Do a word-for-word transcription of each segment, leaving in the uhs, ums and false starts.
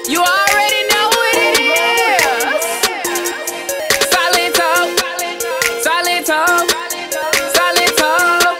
You already know what it is. Silent talk, silent talk, silent talk.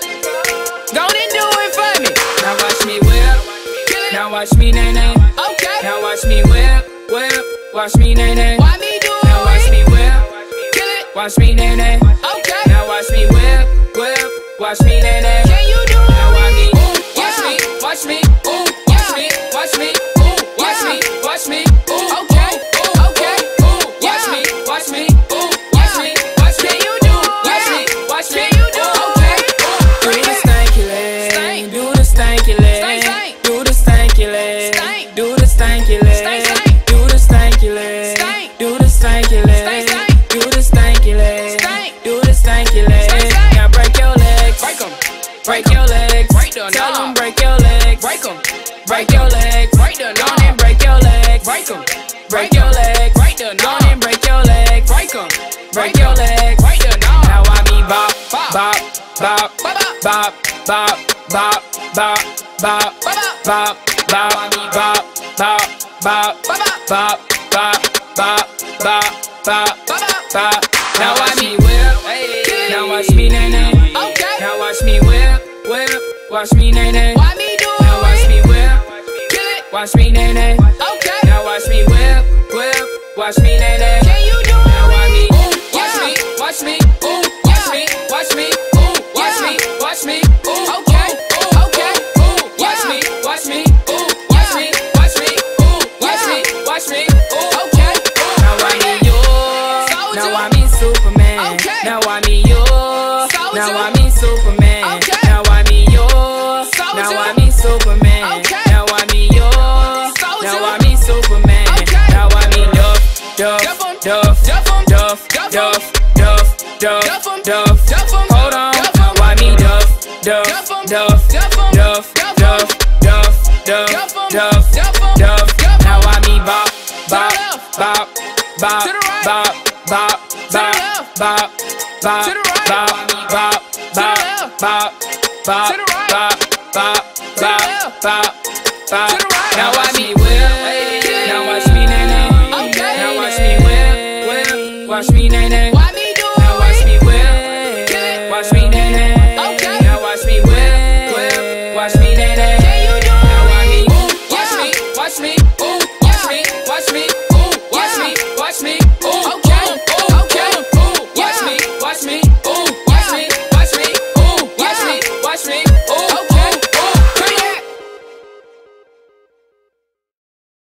Go and do it for me. Now watch me whip. Now watch me nae nae. Okay. Now watch me whip, whip. Watch me nae nae. Why me do it? Now watch me whip. Kill it. Watch me nae nae. Okay. Now watch me whip, whip. Watch me nae nae. Can you do it? Now watch me. Watch me. Watch me. Ooh. Watch me. Watch me. Ooh. Watch me. Watch me. Ooh. Okay. Okay. Ooh. Watch me. Watch me. Ooh. Watch me. Watch me. Can you do it? Watch me. Watch me. Can you do it? Okay. Do the stanky leg. Do the stanky leg. Do the stanky leg. Do the stanky leg. Do the stanky leg. Do the stanky leg. Do the stanky leg. Do the stanky leg. Now break your legs. Break 'em. Break your legs. Tell 'em break your legs. Break 'em. Break your legs. Break the knob and break your legs. Break 'em. Break your legs. Break the knob and break your legs. Break 'em. Break your legs. Break the knob. Now I me bop, bop, bop, bop, bop, bop, bop, bop, bop, bop, bop, me bop, bop, bop, bop, bop, bop, bop, bop, bop. Now watch me whip. Now watch me nae nae. Okay. Now watch me whip, whip. Watch me nae nae. Why me do it? Now watch me whip. Kill it. Watch me nae nae. Okay. Now watch me whip, whip. Watch me nae nae. Can you do it? Now watch me. Watch me. Watch me. Ooh. Watch me. Watch me. Ooh. Watch me. Watch me. Ooh. Okay. Okay. Ooh. Watch me. Watch me. Ooh. Watch me. Watch me. Ooh. Watch me. Watch me. Ooh. Okay. Now I me you. Now I me Superman. Okay. Now I me you. Now I me Superman. Okay. Now I me you. Now I me Superman. Okay. Now I me you. Now I me Superman. Okay. Now I me Duff, Duff, Duff, Duff, Duff, Duff, Duff, Duff, Duff, Duff. Hold on. Now I me Duff, Duff, Duff, Duff, Duff, Duff, Duff, Duff, Duff. Now I me bop, bop, bop, bop, bop, bop, bop, bop, bop, bop, bop, bop, bop, bop, bop, bop, bop, bop, bop. Now watch me whip. Now watch me nae nae. Now watch me whip, whip. Watch me nae nae.